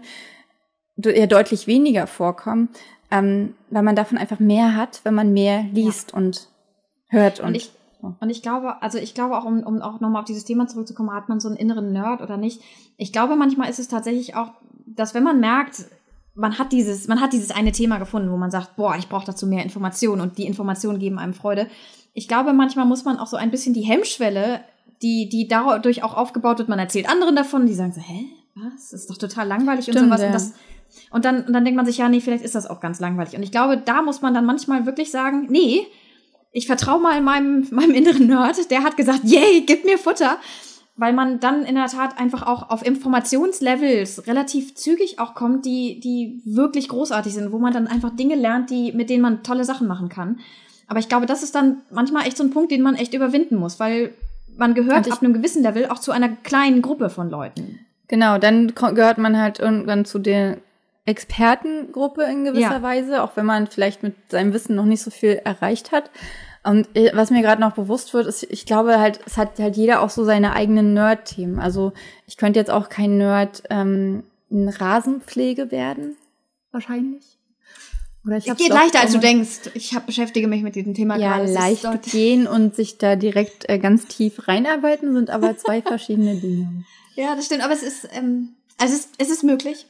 ja deutlich weniger vorkommen, weil man davon einfach mehr hat, wenn man mehr liest und hört. Und ich glaube auch, um auch nochmal auf dieses Thema zurückzukommen, hat man so einen inneren Nerd oder nicht? Ich glaube, manchmal ist es tatsächlich auch, dass wenn man merkt, man hat dieses eine Thema gefunden, wo man sagt, boah, ich brauche dazu mehr Informationen und die Informationen geben einem Freude. Ich glaube, manchmal muss man auch so ein bisschen die Hemmschwelle, die dadurch auch aufgebaut wird, man erzählt anderen davon, die sagen so, hä, was? Das ist doch total langweilig. Stimmt, und sowas. Ja. Und dann denkt man sich, ja, nee, vielleicht ist das auch ganz langweilig. Und ich glaube, da muss man dann manchmal wirklich sagen, nee, ich vertraue mal meinem inneren Nerd, der hat gesagt, yay, gib mir Futter. Weil man dann in der Tat einfach auch auf Informationslevels relativ zügig auch kommt, die wirklich großartig sind, wo man dann einfach Dinge lernt, mit denen man tolle Sachen machen kann. Aber ich glaube, das ist dann manchmal echt so ein Punkt, den man echt überwinden muss, weil man gehört ab einem gewissen Level auch zu einer kleinen Gruppe von Leuten. Genau, dann gehört man halt irgendwann zu der Expertengruppe in gewisser Weise, auch wenn man vielleicht mit seinem Wissen noch nicht so viel erreicht hat. Und was mir gerade noch bewusst wird, ist, ich glaube halt, es hat halt jeder auch so seine eigenen Nerd-Themen. Also ich könnte jetzt auch kein Nerd in Rasenpflege werden, wahrscheinlich. Oder es geht leichter, als du denkst. Ich beschäftige mich mit diesem Thema gerade. Ja, leicht gehen und sich da direkt ganz tief reinarbeiten sind aber zwei verschiedene Dinge. Ja, das stimmt. Aber es ist möglich.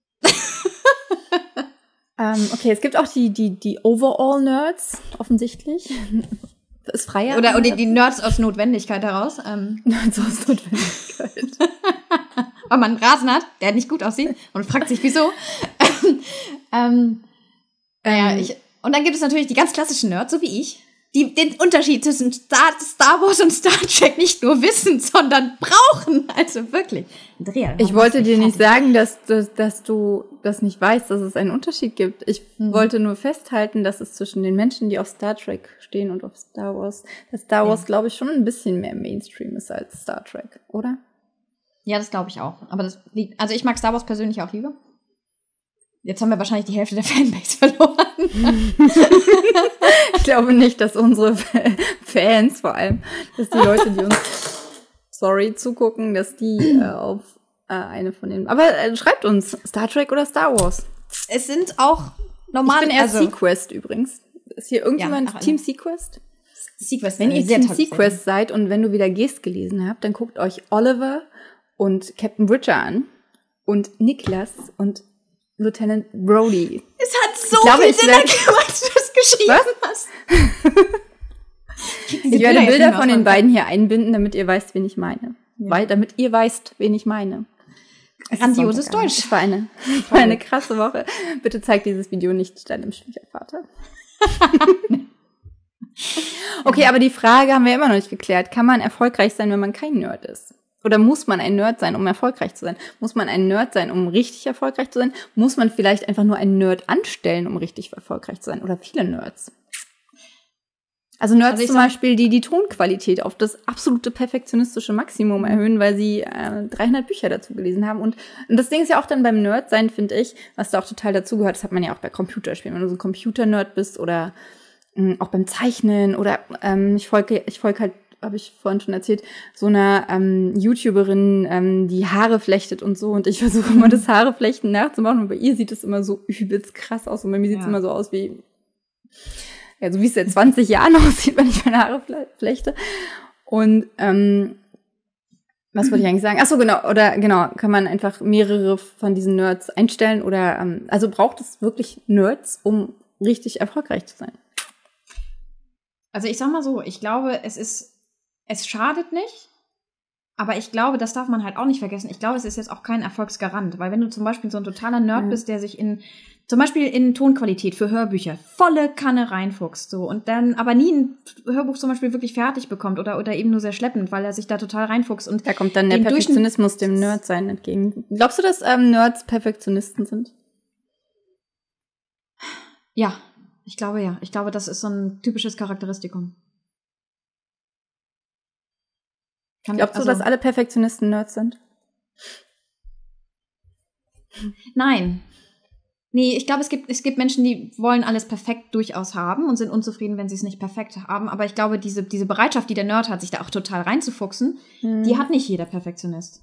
Okay, es gibt auch die Overall-Nerds, offensichtlich. Ist freier. Oder die Nerds aus Notwendigkeit heraus. Nerds aus Notwendigkeit. Weil man einen Rasen hat, der nicht gut aussieht und fragt sich, wieso. Und dann gibt es natürlich die ganz klassischen Nerds, so wie ich, die den Unterschied zwischen Star Wars und Star Trek nicht nur wissen, sondern brauchen. Also wirklich. Andrea, ich wollte dir nicht sagen, dass du das nicht weißt, dass es einen Unterschied gibt. Ich wollte nur festhalten, dass es zwischen den Menschen, die auf Star Trek stehen und auf Star Wars, dass Star Wars, glaube ich, schon ein bisschen mehr Mainstream ist als Star Trek, oder? Ja, das glaube ich auch. Aber also ich mag Star Wars persönlich auch lieber. Jetzt haben wir wahrscheinlich die Hälfte der Fanbase verloren. Ich glaube nicht, dass unsere Fans vor allem, dass die Leute, die uns zugucken, dass die auf eine von den... Aber schreibt uns, Star Trek oder Star Wars? Es sind auch normal... Ich bin eher Sequest übrigens. Ist hier irgendjemand Team Sequest? Sequest. Wenn ihr Team Sequest seid und wenn du wieder Geist gelesen habt, dann guckt euch Oliver und Captain Bridger an und Niklas und Lieutenant Brody. Es hat so viel Sinn ergeben, als du das geschrieben hast. Ich werde Bilder von den beiden hier einbinden, damit ihr weißt, wen ich meine. Ja. Damit ihr weißt, wen ich meine. Grandioses Deutsch. Es war eine krasse Woche. Bitte zeig dieses Video nicht deinem Schwiegervater. Okay, aber die Frage haben wir immer noch nicht geklärt. Kann man erfolgreich sein, wenn man kein Nerd ist? Oder muss man ein Nerd sein, um erfolgreich zu sein? Muss man ein Nerd sein, um richtig erfolgreich zu sein? Muss man vielleicht einfach nur einen Nerd anstellen, um richtig erfolgreich zu sein? Oder viele Nerds? Also Nerds zum Beispiel, die Tonqualität auf das absolute perfektionistische Maximum erhöhen, weil sie 300 Bücher dazu gelesen haben. Und das Ding ist ja auch dann beim Nerd sein, finde ich, was da auch total dazugehört, das hat man ja auch bei Computerspielen. Wenn du so ein Computer-Nerd bist oder auch beim Zeichnen oder ich folge halt, habe ich vorhin schon erzählt, so einer YouTuberin, die Haare flechtet und so. Und ich versuche immer, das Haareflechten nachzumachen. Und bei ihr sieht es immer so übelst krass aus. Und bei mir sieht es immer so aus wie, ja, so wie es seit 20 Jahren aussieht, wenn ich meine Haare flechte. Und was wollte ich eigentlich sagen? Ach so, genau, kann man einfach mehrere von diesen Nerds einstellen oder also braucht es wirklich Nerds, um richtig erfolgreich zu sein? Also ich sag mal so, ich glaube, es schadet nicht, aber ich glaube, das darf man halt auch nicht vergessen. Ich glaube, es ist jetzt auch kein Erfolgsgarant, weil wenn du zum Beispiel so ein totaler Nerd bist, der sich zum Beispiel in Tonqualität für Hörbücher volle Kanne reinfuchst, so, und dann aber nie ein Hörbuch zum Beispiel wirklich fertig bekommt oder eben nur sehr schleppend, weil er sich da total reinfuchst. Und da kommt dann der Perfektionismus dem Nerdsein entgegen. Glaubst du, dass Nerds Perfektionisten sind? Ja, ich glaube ja. Ich glaube, das ist so ein typisches Charakteristikum. Glaubst du, dass alle Perfektionisten Nerds sind? Nein. Nee, ich glaube, es gibt Menschen, die wollen alles perfekt durchaus haben und sind unzufrieden, wenn sie es nicht perfekt haben. Aber ich glaube, diese Bereitschaft, die der Nerd hat, sich da auch total reinzufuchsen, die hat nicht jeder Perfektionist.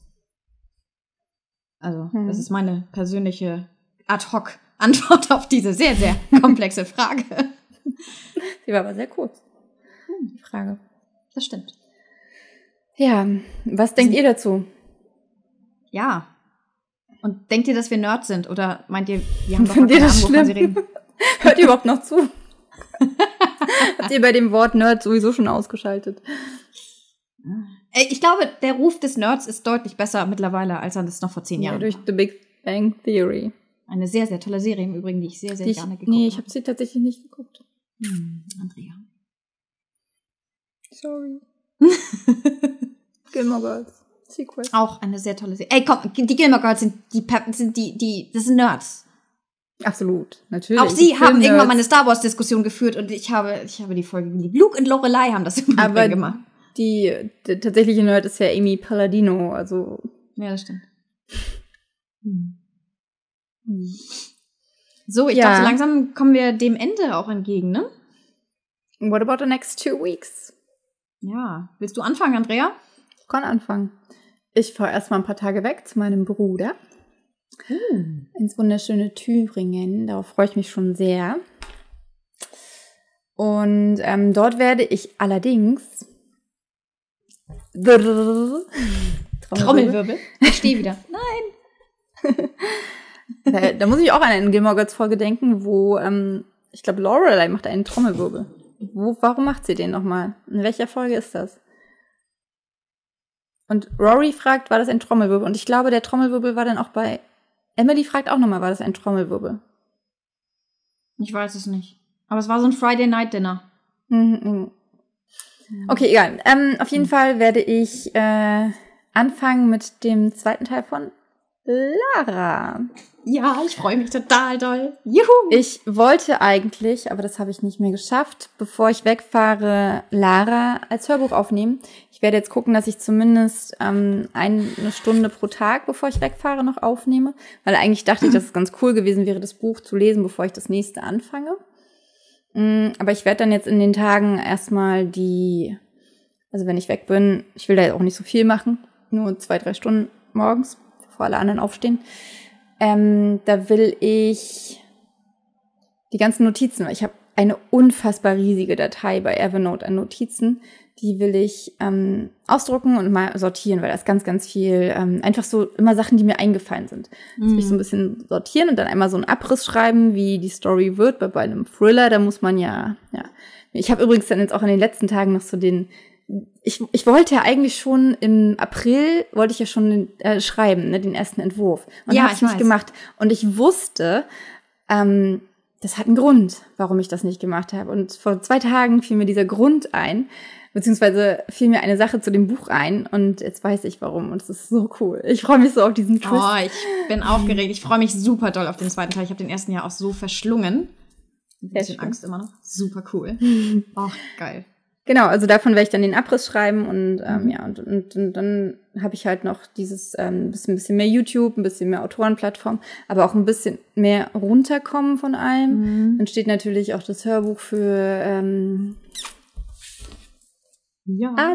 Also, das ist meine persönliche Ad-hoc-Antwort auf diese sehr, sehr komplexe Frage. Sie war aber sehr kurz, die Frage. Das stimmt. Ja, was denkt ihr dazu? Ja. Und denkt ihr, dass wir Nerds sind? Oder meint ihr, wir haben doch keine Ahnung, wovon sie reden? Hört ihr überhaupt noch zu? Habt ihr bei dem Wort Nerd sowieso schon ausgeschaltet? Ich glaube, der Ruf des Nerds ist deutlich besser mittlerweile, als er das noch vor 10 Jahren war. Durch The Big Bang Theory. Eine sehr, sehr tolle Serie im Übrigen, die ich sehr, sehr gerne geguckt habe. Nee, ich habe sie tatsächlich nicht geguckt. Andrea. Sorry. Gilmore Girls. Sequel. Auch eine sehr tolle Serie. Ey, komm, die Gilmore Girls das sind Nerds. Absolut, natürlich. Auch sie haben irgendwann mal eine Star Wars Diskussion geführt und ich habe die Folge geliebt. Luke und Lorelei haben das immer gemacht. Die tatsächliche Nerd ist ja Amy Palladino, also. Ja, das stimmt. So, ich glaube, so langsam kommen wir dem Ende auch entgegen, ne? What about the next 2 weeks? Ja. Willst du anfangen, Andrea? Ich kann anfangen. Ich fahre erstmal ein paar Tage weg zu meinem Bruder. Ins wunderschöne Thüringen. Darauf freue ich mich schon sehr. Und dort werde ich allerdings Trommelwirbel. Ich stehe wieder. Nein. Da muss ich auch an eine Gilmore Girls Folge denken, wo ich glaube Lorelei macht einen Trommelwirbel. Warum macht sie den nochmal? In welcher Folge ist das? Und Rory fragt, war das ein Trommelwirbel? Und ich glaube, der Trommelwirbel war dann auch bei Emily fragt auch nochmal, war das ein Trommelwirbel? Ich weiß es nicht. Aber es war so ein Friday Night Dinner. Okay, egal. Auf jeden Fall werde ich anfangen mit dem 2. Teil von Lara. Ja, ich freue mich total doll. Juhu! Ich wollte eigentlich, aber das habe ich nicht mehr geschafft, bevor ich wegfahre, Lara als Hörbuch aufnehmen. Ich werde jetzt gucken, dass ich zumindest 1 Stunde pro Tag, bevor ich wegfahre, noch aufnehme. Weil eigentlich dachte ich, dass es ganz cool gewesen wäre, das Buch zu lesen, bevor ich das nächste anfange. Aber ich werde dann jetzt in den Tagen erstmal also wenn ich weg bin, ich will da jetzt auch nicht so viel machen, nur 2-3 Stunden morgens, bevor alle anderen aufstehen. Da will ich die ganzen Notizen, weil ich habe eine unfassbar riesige Datei bei Evernote an Notizen, die will ich ausdrucken und mal sortieren, weil da ist ganz, ganz viel, einfach so immer Sachen, die mir eingefallen sind. Das will ich so ein bisschen sortieren und dann einmal so einen Abriss schreiben, wie die Story wird. Bei einem Thriller, da muss man ja. Ich habe übrigens dann jetzt auch in den letzten Tagen noch so ich wollte ja eigentlich schon im April, schreiben, ne, den ersten Entwurf. Und habe es nicht gemacht. Und ich wusste, das hat einen Grund, warum ich das nicht gemacht habe. Und vor 2 Tagen fiel mir dieser Grund ein, beziehungsweise fiel mir eine Sache zu dem Buch ein. Und jetzt weiß ich warum. Und es ist so cool. Ich freue mich so auf diesen Twist. Oh, ich bin aufgeregt. Ich freue mich super doll auf den 2. Teil. Ich habe den ersten ja auch so verschlungen. Ein bisschen Angst immer noch. Super cool. Oh, geil. Genau, also davon werde ich dann den Abriss schreiben und und dann habe ich halt noch dieses bisschen mehr YouTube, ein bisschen mehr Autorenplattform, aber auch ein bisschen mehr runterkommen von allem. Dann steht natürlich auch das Hörbuch für an.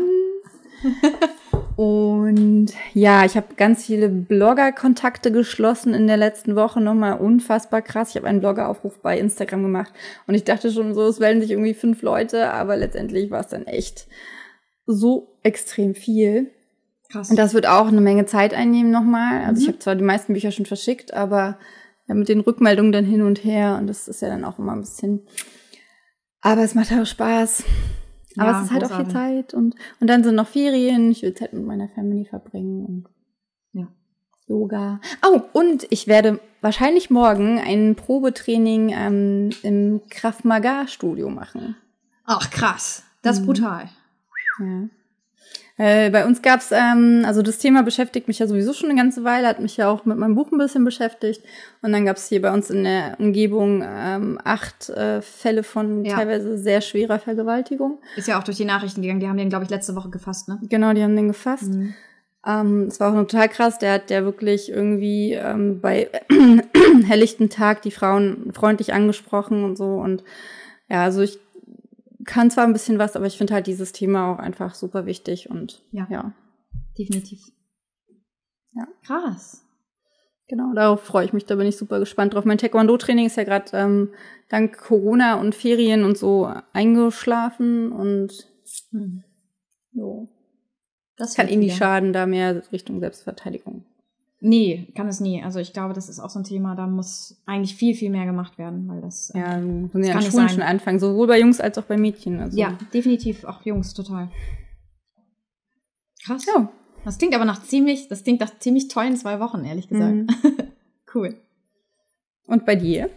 Und ja, ich habe ganz viele Blogger-Kontakte geschlossen in der letzten Woche. Nochmal unfassbar krass. Ich habe einen Bloggeraufruf bei Instagram gemacht. Und ich dachte schon so, es melden sich irgendwie 5 Leute. Aber letztendlich war es dann echt so extrem viel. Krass. Und das wird auch eine Menge Zeit einnehmen nochmal. Also ich habe zwar die meisten Bücher schon verschickt, aber ja, mit den Rückmeldungen dann hin und her. Und das ist ja dann auch immer ein bisschen. Aber es macht auch Spaß. Aber Ja, es ist halt auch viel großartig. Zeit und dann sind noch Ferien. Ich will Zeit mit meiner Family verbringen und Ja. Yoga. Oh, und ich werde wahrscheinlich morgen ein Probetraining im Krav Maga Studio machen. Ach, krass. Das ist brutal. Ja. Bei uns gab's, also das Thema beschäftigt mich ja sowieso schon eine ganze Weile, hat mich ja auch mit meinem Buch ein bisschen beschäftigt. Und dann gab's hier bei uns in der Umgebung 8 Fälle von teilweise sehr schwerer Vergewaltigung. Ist ja auch durch die Nachrichten gegangen. Die haben den, glaube ich, letzte Woche gefasst, ne? Genau, die haben den gefasst. Es war auch total krass. Der hat ja wirklich irgendwie bei helllichtem Tag die Frauen freundlich angesprochen und so. Und ja, also ich kann zwar ein bisschen was, aber ich finde halt dieses Thema auch einfach super wichtig und ja. Definitiv. Ja. Krass. Genau, darauf freue ich mich, da bin ich super gespannt drauf. Mein Taekwondo-Training ist ja gerade dank Corona und Ferien und so eingeschlafen und so. Das kann eh nicht schaden, da mehr Richtung Selbstverteidigung. Nee, kann es nie. Also ich glaube, das ist auch so ein Thema, da muss eigentlich viel, viel mehr gemacht werden, weil das ja, müssen ja an Schulen schon anfangen, sowohl bei Jungs als auch bei Mädchen. Also. Ja, definitiv, auch Jungs, total. Krass. Ja. Das klingt aber nach ziemlich tollen 2 Wochen, ehrlich gesagt. Cool. Und bei dir?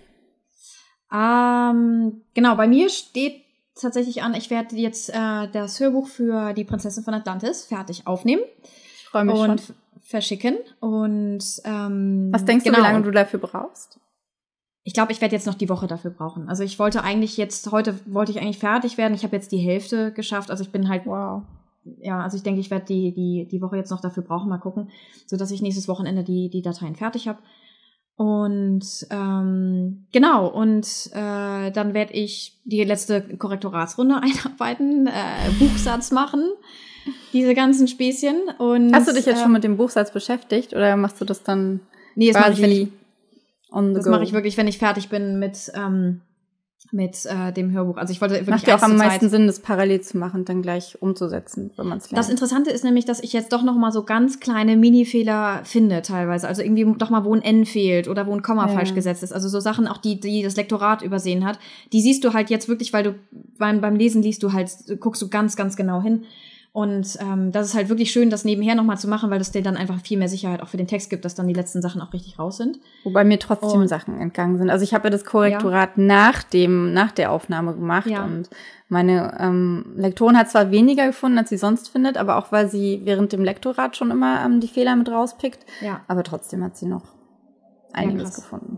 Genau, bei mir steht tatsächlich an, ich werde jetzt das Hörbuch für die Prinzessin von Atlantis fertig aufnehmen. Ich freue mich schon. Verschicken. Und was denkst du, wie lange du dafür brauchst? Ich glaube, ich werde jetzt noch die Woche dafür brauchen. Also ich wollte eigentlich heute wollte ich eigentlich fertig werden. Ich habe jetzt die Hälfte geschafft. Also ich bin halt, ja, also ich denke, ich werde die Woche jetzt noch dafür brauchen, mal gucken, sodass ich nächstes Wochenende die Dateien fertig habe. Und genau, und dann werde ich die letzte Korrektoratsrunde einarbeiten, Buchsatz machen, diese ganzen Späßchen. Und hast du dich jetzt schon mit dem Buchsatz beschäftigt oder machst du das dann das mache ich, das mache ich wirklich, wenn ich fertig bin mit dem Hörbuch. Also ich wollte wirklich macht ja auch am meisten Sinn, das parallel zu machen, dann gleich umzusetzen, wenn man es lernt. Das Interessante ist nämlich, dass ich jetzt doch noch mal so ganz kleine Mini-Fehler finde teilweise. Also irgendwie doch mal, wo ein N fehlt oder wo ein Komma falsch gesetzt ist. Also so Sachen, auch die das Lektorat übersehen hat. Die siehst du halt jetzt wirklich, weil du beim Lesen guckst du ganz, ganz genau hin. Und das ist halt wirklich schön, das nebenher noch mal zu machen, weil das dir dann einfach viel mehr Sicherheit auch für den Text gibt, dass dann die letzten Sachen auch richtig raus sind. Wobei mir trotzdem Sachen entgangen sind. Also ich habe ja das Korrektorat nach der Aufnahme gemacht und meine Lektorin hat zwar weniger gefunden, als sie sonst findet, aber auch, weil sie während dem Lektorat schon immer die Fehler mit rauspickt. Ja. Aber trotzdem hat sie noch einiges gefunden.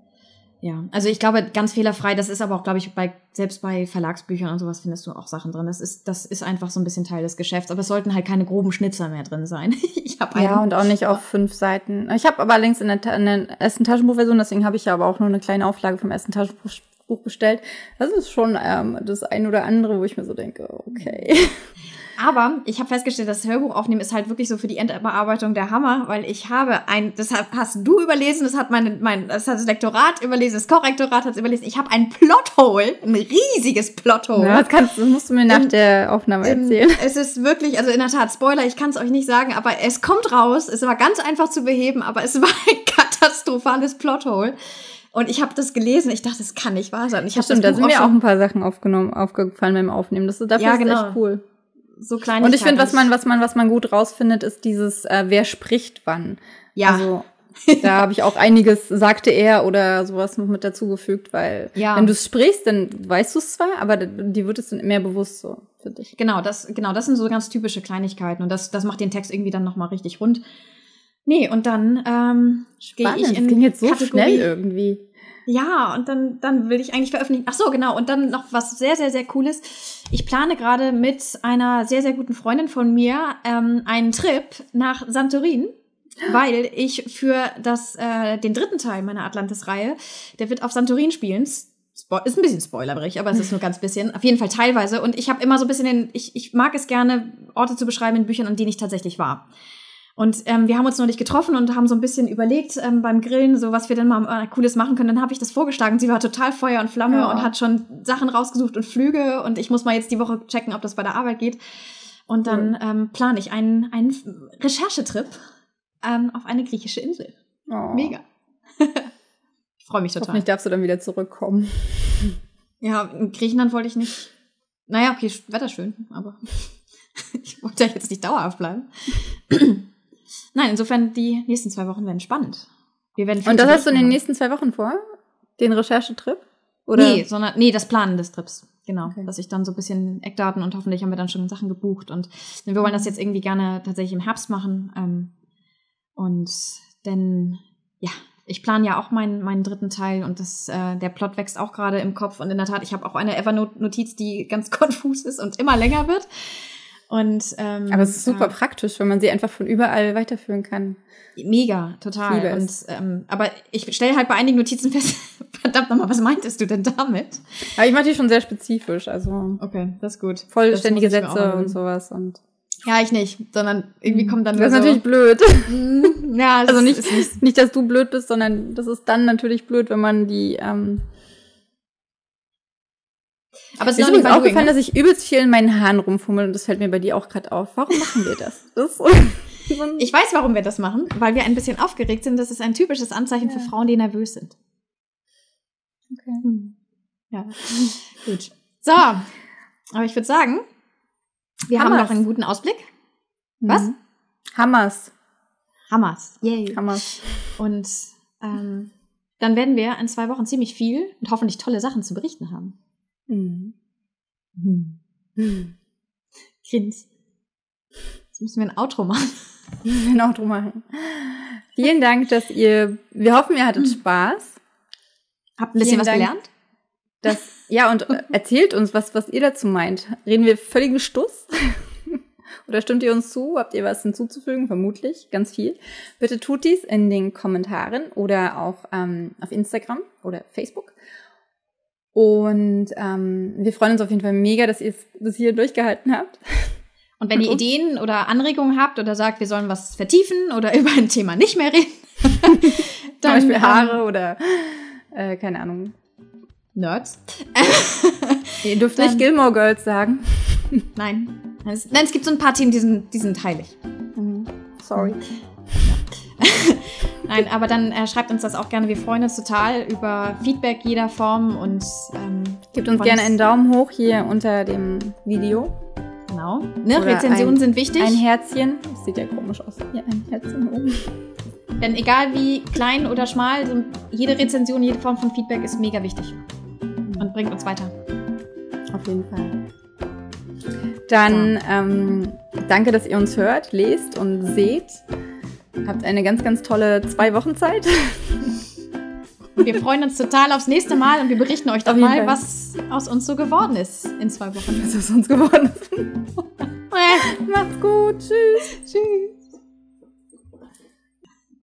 Ja, also ich glaube, ganz fehlerfrei, das ist aber auch, glaube ich, selbst bei Verlagsbüchern und sowas findest du auch Sachen drin. Das ist einfach so ein bisschen Teil des Geschäfts, aber es sollten halt keine groben Schnitzer mehr drin sein. Und auch nicht auf 5 Seiten. Ich habe aber allerdings in der ersten Taschenbuchversion, deswegen habe ich ja aber auch nur eine kleine Auflage vom ersten Taschenbuch bestellt. Das ist schon das ein oder andere, wo ich mir so denke, okay. Aber ich habe festgestellt, das Hörbuch aufnehmen ist halt wirklich so für die Endbearbeitung der Hammer, weil ich habe das hast du überlesen, das hat das hat das Lektorat überlesen, das Korrektorat hat es überlesen. Ich habe ein Plothole, ein riesiges Plothole. Ja, das musst du mir nach der Aufnahme erzählen. Es ist wirklich, also in der Tat, Spoiler, ich kann es euch nicht sagen, aber es kommt raus. Es war ganz einfach zu beheben, aber es war ein katastrophales Plothole. Und ich habe das gelesen, ich dachte, das kann nicht wahr sein. Stimmt, da sind mir auch ein paar Sachen aufgefallen beim Aufnehmen. Dafür ist echt cool. So Kleinigkeiten. Und ich finde, was man gut rausfindet, ist dieses, wer spricht wann. Ja. Also, da habe ich auch einiges, sagte er oder sowas noch mit dazugefügt, weil wenn du es sprichst, dann weißt du es zwar, aber dir wird es dann mehr bewusst so, finde ich. Genau, das sind so ganz typische Kleinigkeiten und das macht den Text irgendwie dann nochmal richtig rund. Nee, und dann gehe ich in das ging jetzt so Kategorie, schnell irgendwie. Ja, und dann will ich eigentlich veröffentlichen. Ach so, genau. Und dann noch was sehr, sehr, sehr Cooles. Ich plane gerade mit einer sehr, sehr guten Freundin von mir einen Trip nach Santorin, weil ich für den 3. Teil meiner Atlantis-Reihe, der wird auf Santorin spielen. Ist ein bisschen spoilerig, aber es ist nur ganz bisschen. Auf jeden Fall teilweise. Und ich habe immer so ein bisschen ich mag es gerne, Orte zu beschreiben in Büchern, an denen ich tatsächlich war. Und wir haben uns neulich getroffen und haben so ein bisschen überlegt beim Grillen, so was wir denn mal Cooles machen können. Dann habe ich das vorgeschlagen. Sie war total Feuer und Flamme und hat schon Sachen rausgesucht und Flüge. Und ich muss mal jetzt die Woche checken, ob das bei der Arbeit geht. Und dann plane ich einen Recherchetrip auf eine griechische Insel. Mega. Ich freue mich total. Hoffentlich darfst du dann wieder zurückkommen. Ja, in Griechenland wollte ich nicht Naja, okay, Wetter schön, aber ich wollte ja jetzt nicht dauerhaft bleiben. Nein, insofern, die nächsten 2 Wochen werden spannend. Wir werden Und das hast du in den nächsten 2 Wochen vor? Den Recherchetrip? Oder? Nee, das Planen des Trips. Genau, Okay. dass ich dann so ein bisschen Eckdaten und hoffentlich haben wir dann schon Sachen gebucht. Und wir wollen das jetzt irgendwie gerne tatsächlich im Herbst machen. Und dann, ja, ich plane ja auch meinen 3. Teil und der Plot wächst auch gerade im Kopf. Und in der Tat, ich habe auch eine Evernote-Notiz, die ganz konfus ist und immer länger wird. Und, Aber es ist super praktisch, wenn man sie einfach von überall weiterführen kann. Mega, total. Und, aber ich stelle halt bei einigen Notizen fest, verdammt nochmal, was meintest du denn damit? Aber ich mache die schon sehr spezifisch, also Okay, das ist gut. vollständige Das muss ich mir auch Sätze und angewöhnen. sowas. Und Ja, ich nicht, sondern irgendwie kommt dann das ist nur natürlich blöd. so, ja, Also es nicht, ist nicht, dass du blöd bist, sondern das ist dann natürlich blöd, wenn man die aber es Mir ist ist noch nicht übrigens mal aufgefallen, dass ich übelst viel in meinen Haaren rumfummel und das fällt mir bei dir auch gerade auf. Warum machen wir das? Das ist so Ich weiß, warum wir das machen, weil wir ein bisschen aufgeregt sind. Das ist ein typisches Anzeichen für Frauen, die nervös sind. Okay. Ja, gut. So, aber ich würde sagen, wir haben Hammers. noch einen guten Ausblick. Was? Hammers. Hammers. Yay. Hammers. Und dann werden wir in 2 Wochen ziemlich viel und hoffentlich tolle Sachen zu berichten haben. Grins. Jetzt müssen wir ein Outro machen. Genau, drum machen. Vielen Dank, wir hoffen, ihr hattet Spaß. Habt ein bisschen was Vielen Dank. gelernt? Ja, und erzählt uns, was ihr dazu meint. Reden wir völligen Stuss? Oder stimmt ihr uns zu? Habt ihr was hinzuzufügen? Vermutlich, ganz viel. Bitte tut dies in den Kommentaren oder auch auf Instagram oder Facebook. Und wir freuen uns auf jeden Fall mega, dass ihr es bis hier durchgehalten habt. Und wenn ihr Ideen oder Anregungen habt oder sagt, wir sollen was vertiefen oder über ein Thema nicht mehr reden, Zum Beispiel Haare oder, keine Ahnung. Nerds. Ihr dürft nicht Gilmore Girls sagen. Nein. Nein, es gibt so ein paar Themen, die sind heilig. Sorry. Nein, aber dann schreibt uns das auch gerne. Wir freuen uns total über Feedback jeder Form und gebt uns gerne einen Daumen hoch hier unter dem Video. Genau. Ne, Rezensionen sind wichtig. Ein Herzchen. Das sieht ja komisch aus. Hier ein Herzchen oben. Denn egal wie klein oder schmal, so jede Rezension, jede Form von Feedback ist mega wichtig. Und bringt uns weiter. Auf jeden Fall. Dann danke, dass ihr uns hört, lest und seht. Habt eine ganz, ganz tolle 2 Wochen Zeit. Und wir freuen uns total aufs nächste Mal und wir berichten euch doch Auf jeden mal, Fall. was aus uns so geworden ist in 2 Wochen. Was aus uns geworden ist. Macht's gut. Tschüss. Tschüss.